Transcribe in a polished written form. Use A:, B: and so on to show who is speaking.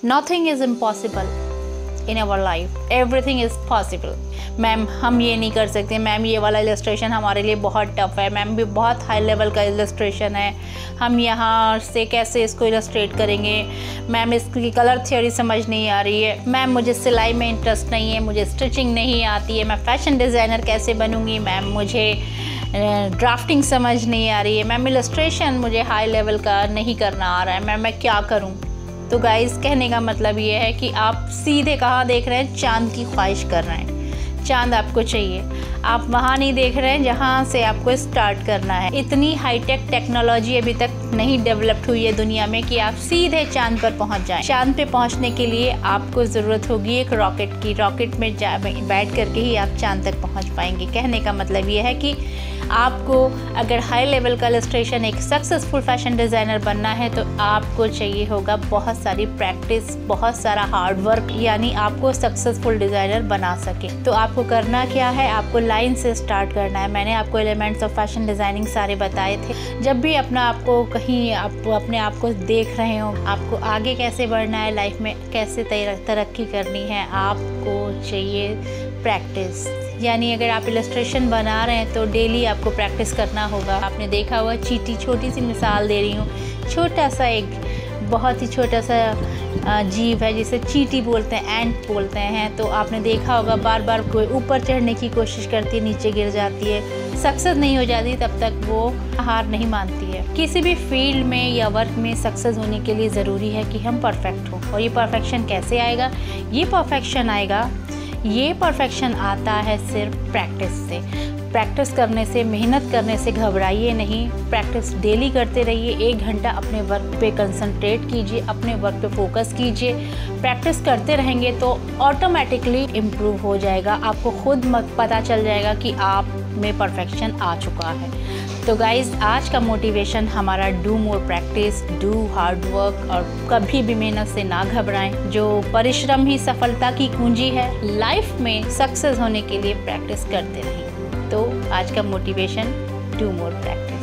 A: Nothing is impossible in our life, everything is possible. Ma'am हम ये नहीं कर सकते, मैम ये वाला इलस्ट्रेशन हमारे लिए बहुत टफ है, मैम भी बहुत हाई लेवल का इलस्ट्रेशन है, हम यहाँ से कैसे इसको इलस्ट्रेट करेंगे, मैम इसकी कलर थ्योरी समझ नहीं आ रही है, मैम मुझे सिलाई में इंटरेस्ट नहीं है, मुझे स्टिचिंग नहीं आती है, मैं फ़ैशन डिज़ाइनर कैसे बनूँगी, मैम मुझे ड्राफ्टिंग समझ नहीं आ रही है, मैम इलस्ट्रेशन मुझे हाई लेवल का नहीं करना आ रहा है, मैम मैं क्या करूँ। तो गाइस कहने का मतलब ये है कि आप सीधे कहाँ देख रहे हैं, चांद की ख्वाहिश कर रहे हैं। चांद आपको चाहिए, आप वहाँ नहीं देख रहे हैं जहाँ से आपको स्टार्ट करना है। इतनी हाईटेक टेक्नोलॉजी अभी तक नहीं डेवलप्ड हुई है दुनिया में कि आप सीधे चांद पर पहुँच जाएं। चांद पे पहुँचने के लिए आपको ज़रूरत होगी एक रॉकेट की। रॉकेट में बैठ करके ही आप चांद तक पहुँच पाएंगे। कहने का मतलब ये है कि आपको अगर हाई लेवल का इलस्ट्रेशन, एक सक्सेसफुल फैशन डिज़ाइनर बनना है तो आपको चाहिए होगा बहुत सारी प्रैक्टिस, बहुत सारा हार्ड वर्क, यानी आपको सक्सेसफुल डिज़ाइनर बना सके। तो आपको करना क्या है, आपको लाइन से स्टार्ट करना है। मैंने आपको एलिमेंट्स ऑफ फैशन डिज़ाइनिंग सारे बताए थे। जब भी आपको कहीं आप अपने आप को देख रहे हो, आपको आगे कैसे बढ़ना है, लाइफ में कैसे तरक्की करनी है, आपको चाहिए प्रैक्टिस। यानी अगर आप इलस्ट्रेशन बना रहे हैं तो डेली आपको प्रैक्टिस करना होगा। आपने देखा होगा चींटी, छोटी सी मिसाल दे रही हूँ, छोटा सा एक बहुत ही छोटा सा जीव है जिसे चींटी बोलते हैं, एंट बोलते हैं। तो आपने देखा होगा बार बार कोई ऊपर चढ़ने की कोशिश करती है, नीचे गिर जाती है, सक्सेस नहीं हो जाती, तब तक वो हार नहीं मानती है। किसी भी फील्ड में या वर्क में सक्सेस होने के लिए ज़रूरी है कि हम परफेक्ट हों। और ये परफेक्शन कैसे आएगा? ये परफेक्शन आता है सिर्फ प्रैक्टिस से। प्रैक्टिस करने से, मेहनत करने से घबराइए नहीं। प्रैक्टिस डेली करते रहिए। 1 घंटा अपने वर्क पे कंसंट्रेट कीजिए, अपने वर्क पे फोकस कीजिए। प्रैक्टिस करते रहेंगे तो ऑटोमेटिकली इम्प्रूव हो जाएगा। आपको खुद पता चल जाएगा कि आप में परफेक्शन आ चुका है। तो गाइज़, आज का मोटिवेशन हमारा do more practice, do hard work, और कभी भी मेहनत से ना घबराएं। जो परिश्रम ही सफलता की कुंजी है। लाइफ में सक्सेस होने के लिए प्रैक्टिस करते रहिए। तो आज का मोटिवेशन, डू मोर प्रैक्टिस।